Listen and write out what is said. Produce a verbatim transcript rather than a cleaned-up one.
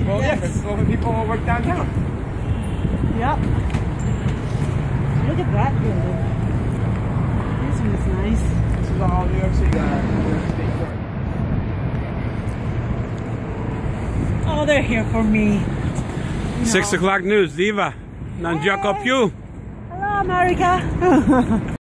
Well, yes. yeah, because so many people work downtown. Yep. Look at that building. This one's nice. This is all New York City. Uh, New York State Court. Oh, they're here for me. Six o'clock news, Diva. Non gioco più. Hello, America.